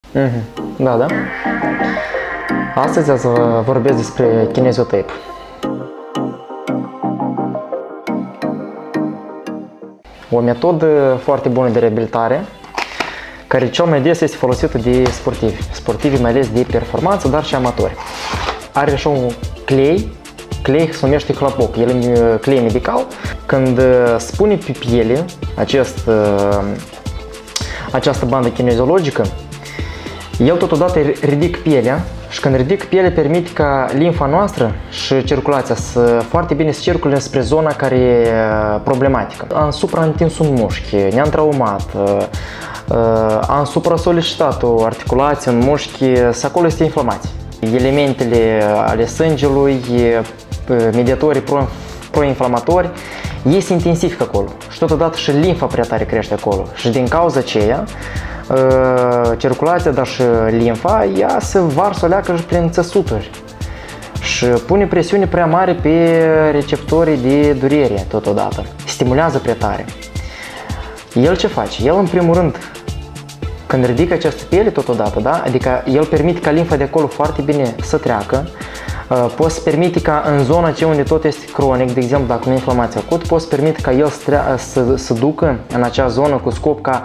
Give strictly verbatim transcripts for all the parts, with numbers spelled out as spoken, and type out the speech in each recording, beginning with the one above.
Mhm. Da, da. Astăzi ați vorbesc despre kinesiotape. O metodă foarte bună de reabilitare, care cel mai des este folosită de sportivi. Sportivi mai ales de performanță, dar și amatori. Are așa un clei, clei se numește Chlapok, el e clei medical. Când spune pe piele acest, această bandă kineziologică, el totodată ridică pielea și când ridică pielea permite ca limfa noastră și circulația să foarte bine să circule spre zona care e problematică. Am supraîntins un mușchi, ne-am traumat, am supra-solicitat o articulație, un mușchi, să acolo este inflamație. Elementele ale sângelui, mediatorii pro proinflamatori, ei se intensifică acolo și totodată și limfa prea tare crește acolo și din cauza aceea circulația, dar și limfa, ea se varsă o leacă și prin țesuturi și pune presiune prea mare pe receptorii de durere totodată, stimulează prea tare. El ce face? El în primul rând, când ridică această piele totodată, da? Adică el permite ca limfa de acolo foarte bine să treacă, poți să permite ca în zona aceea unde tot este cronic, de exemplu dacă nu e inflamație acut, poți să permite ca el să, să, să ducă în acea zonă cu scop ca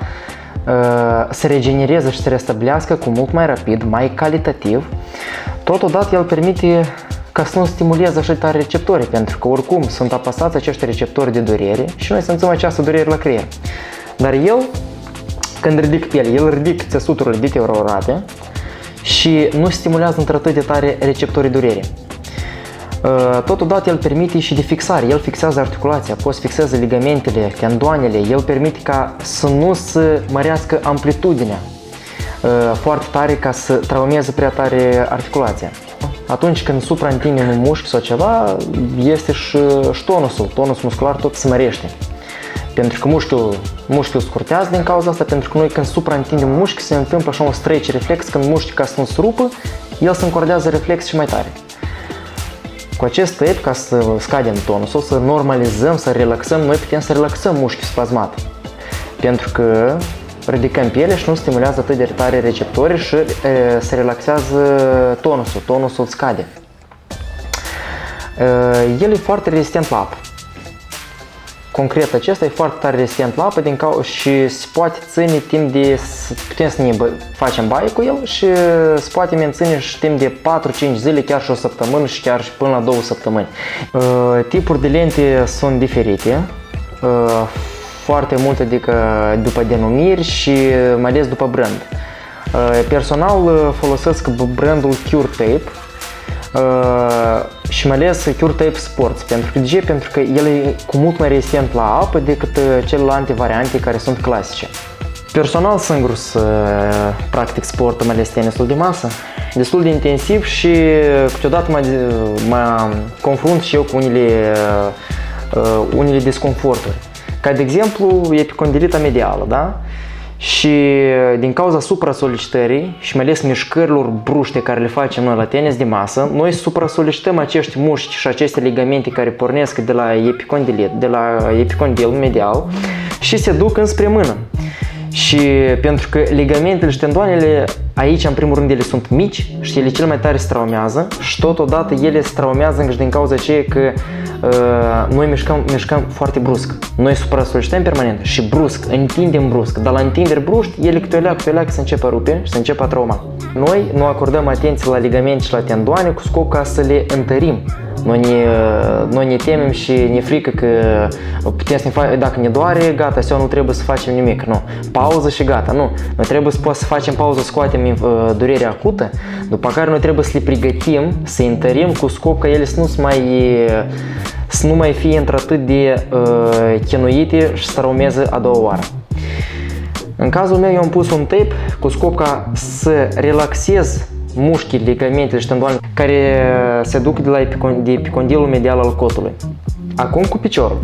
să regenereze și să restabilească cu mult mai rapid, mai calitativ. Totodată el permite ca să nu stimuleze așa tare receptorii, pentru că oricum sunt apăsați acești receptori de durere și noi simțim această durere la creier. Dar el, când ridică pielea, el ridică țesuturile deteriorate și nu stimulează într-atât de tare receptorii durere. Totodată el permite și de fixare, el fixează articulația, poți fixează ligamentele, tendoanele, el permite ca să nu se mărească amplitudinea foarte tare ca să traumeze prea tare articulația. Atunci când supraîntindem un mușchi sau ceva, este și, și tonusul, tonusul muscular tot se mărește. Pentru că mușchiul, mușchiul scurtează din cauza asta, pentru că noi când supraîntindem mușchi se întâmplă așa un stretch reflex, când mușchiul ca să nu se rupă, el se încordează reflex și mai tare. Cu acest tape, ca să scadem tonusul, să normalizăm, să relaxăm, noi putem să relaxăm mușchiul spasmat. Pentru că ridicăm pielea și nu stimulează atât de tare receptorii și e, se relaxează tonusul, tonusul scade. E, el e foarte rezistent la apă. Concret, acesta e foarte tare rezistent la apă din cau și se poate ține timp de, putem să ne facem baie cu el și se poate menține și timp de patru-cinci zile, chiar și o săptămână și chiar și până la două săptămâni. Tipuri de lente sunt diferite, foarte multe, adică după denumiri și mai ales după brand. Personal folosesc brandul CureTape și mai ales CureTape Sports. Pentru că, de ce? Pentru că el e cu mult mai rezistent la apă decât celelalte variante care sunt clasice. Personal singur să practic sportul, mai ales tenisul de masă, destul de intensiv și câteodată mă, mă confrunt și eu cu unele, unele desconforturi. Ca de exemplu epicondilita medială, da? Și din cauza supra-solicitării și mai ales mișcărilor bruște care le facem noi la tenis de masă, noi supra-solicităm acești mușchi și aceste ligamente care pornesc de la epicondilit, de la epicondil medial și se duc înspre mână. Și pentru că ligamentele și tendoanele aici, în primul rând, ele sunt mici și ele cel mai tare se traumează și totodată ele se traumează încă și din cauza aceea că uh, noi mișcăm, mișcăm foarte brusc. Noi supra-solicităm permanent și brusc, întindem brusc, dar la întinderi brusc, ele câte o leacă, câte o leacă se începe a rupe și se începe a trauma. Noi nu acordăm atenție la ligamente și la tendoane cu scop ca să le întărim. Noi ne, noi ne temem și ne frică că putem să ne facem, dacă ne doare, gata, sau nu trebuie să facem nimic, nu. Pauză și gata, nu. Noi trebuie să, să facem pauză, să scoatem uh, durerea acută, după care noi trebuie să le pregătim, să întărim cu scop ca ele să nu, mai, să nu mai fie într-atât de uh, chinuite și să traumeze a doua oară. În cazul meu eu am pus un tape cu scop ca să relaxez mușchii, ligamentele și tendoanele care se duc de la epicondil, de epicondilul medial al cotului. Acum cu piciorul.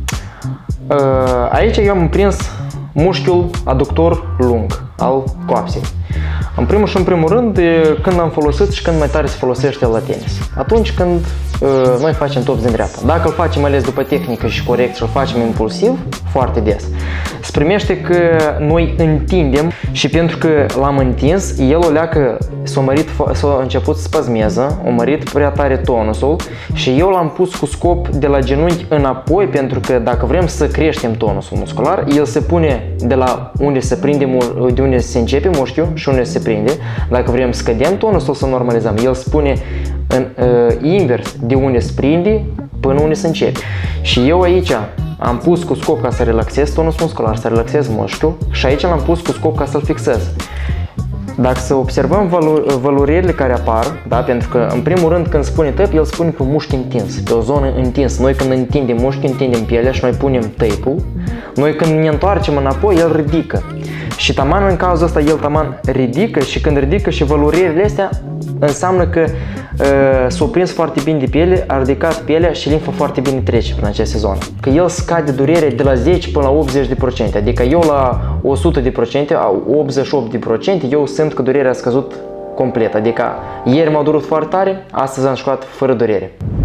Aici eu am prins mușchiul aductor lung al coapsei. În primul și în primul rând, când l-am folosit și când mai tare se folosește la tenis. Atunci când noi facem tops din dreapta. Dacă îl facem ales după tehnică și corect și îl facem impulsiv, foarte des. Se primește că noi întindem și pentru că l-am întins, el o leacă, s-a mărit, s-a început să spasmeză, a mărit prea tare tonusul și eu l-am pus cu scop de la genunchi înapoi, pentru că dacă vrem să creștem tonusul muscular, el se pune de la unde se prinde, de unde se începe mușchiul și unde se prinde. Dacă vrem să scădem tonusul, să normalizăm, el se pune în uh, invers, de unde se prinde până unde se începe. Și eu aici am pus cu scop ca să relaxez tonus muscular, să relaxez mușchiul și aici l-am pus cu scop ca să-l fixez. Dacă să observăm valor, valorierile care apar, da, pentru că în primul rând când spune tape, el spune pe mușchi întins, pe o zonă întins. Noi când întindem mușchi, întindem pielea și noi punem tape-ul. Noi când ne întoarcem înapoi, el ridică. Și taman în cazul ăsta, el taman ridică și când ridică și valorierile astea, înseamnă că uh, s-a prins foarte bine de piele, a ridicat pielea și limfa foarte bine trece prin această zonă. Că el scade durerea de la zece până la optzeci de procente, adică eu la o sută de procente, optzeci și opt de procente, eu simt că durerea a scăzut complet, adică ieri m-a durut foarte tare, astăzi am jucat fără durere.